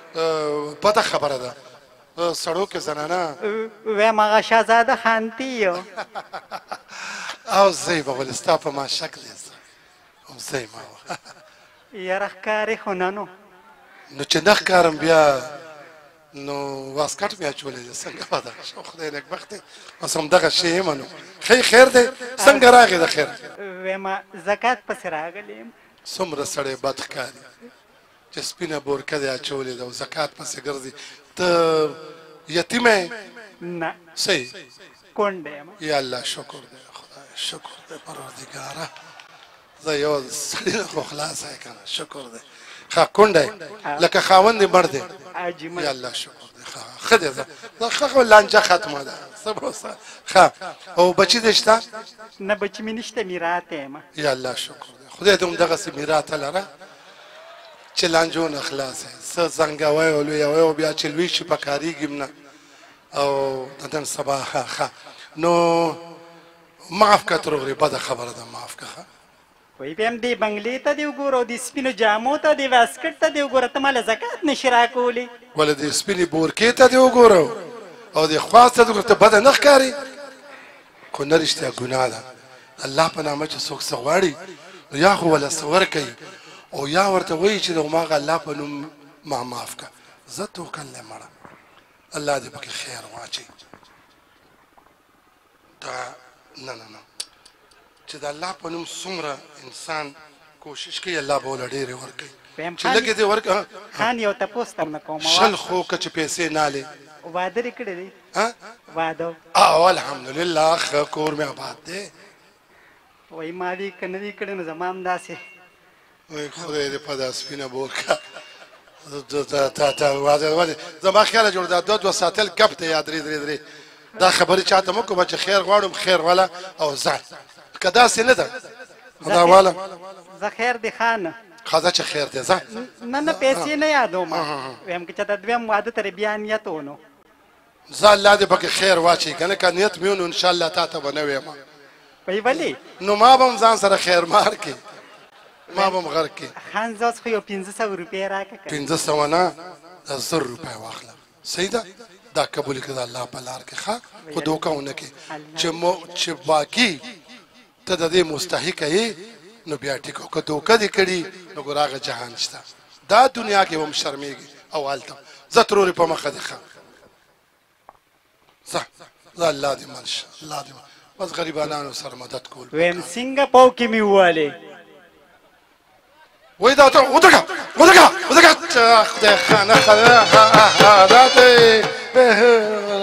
بده خبره ده سړو کې زنانه وایم هغه شهزاده خانتي یو او زی به ولې ستا په ما شک دی او زی ما یاره ښکارې خو نه نو نو چې نه ښکارم بیا نو واسکټ مې اچولی دی څنګه به دغه شو خدای نېکبخت دی اوس همدغه شی یم نو ښه خیر دی څنګه راغې د خیر وایم زکات پسې راغلی یم څومره سړی بد ښکاري چې سپینه بورکه دې اچولې ده او زکات پسې ګرځي ته یتیمه یې نه صحیح کونډه یم یا الله شکر دی خدای شکر دی پروردګاره زه یو سړي نه خو خلاص یې که نه شکر دی ښه کونډه یې لکه خاوند دې مړ دی یا الله شکر دی ښه دی زه ښه لانجه ختمه ده صبر وسه ښه او بچي دې شته نه بچي مې نشته میراته یم یا الله شکر دی خدای دې همدغسې میراته لره چې لانجو نه خلاص یې څه زنګوی او لویوی او بیا چې لوی شي په کارېږي نه او د نن سبا ښه نو معاف که ترورې بده خبره ده معاف که ښه وایي بیا هم دې بنګلې ته دې وګوره او دې سپینو جامو ته دې واسکټ ته دې وګوره ته ماله زکات نشي راکولی ولې دې سپینې بورکې ته دې وګوره او دې خواست ته دې وګوره ته بده نه ښکاري خو نه رښتیا ګناه ده الله په نامه چې څوک څه غواړي نو یا خو وله څه ورکوي او یا ورته وایي چې د هماغه الله په نوم ما معاف که زه توکل دی مړه الله دې پکې خیر واچوي دا نه نه نه چې د الله په نوم څومره انسان کوشش کوي الله به له ډېرې ورکوي چې لږې دې ورکړه خان یو تپوس تر نه کوم شل خو که چې پیسې نالې واده دې کړی دی واده او الحمدلله ښه کور مې آباد دی وایي ما دې که نه دي کړی نو زما هم داسې وای خدای دې په دا سپینه بورکه زما خیاله جوړ دا دوه ساتل ګپ دی یا درې دا خبرې چاته مه کومه چې خیر غواړم خیر واله او ځه که داسې نه ده دا واله زه خیر دې خانه ښه چې خیر دی ځه نه پیسې نه یادوم وایم که چاته دویم واده ته بیا نیت ونو زه الله دې پکې خیر واچوي که نه که نیت مې ونو انشاءالله تا ته به نه ویم وایي ولې نو ما به هم ځان سره خیر مار کړي ما به هم غر کړي خان زه اوس خو یو 500 روپۍ راکړه 500 نه 1000 روپۍ واخله صحیح ده دا قبول کړه د الله په لار کې ښه خو دوکه ونه کړې چې باقي ته د دې مستحقه یې نو بیا ټیک که دوکه دې کړي نو ګور هغه جهان شته دا دنیا کې به هم شرمېږي او هلته زه ترورې په مخه دې ښه ځه الله دې مل شه الله دې بس غریبانانو سره مدد کول ویم څنګه پاو کې مې ووالې وای دا ته ودرګه خدای خانه دا ته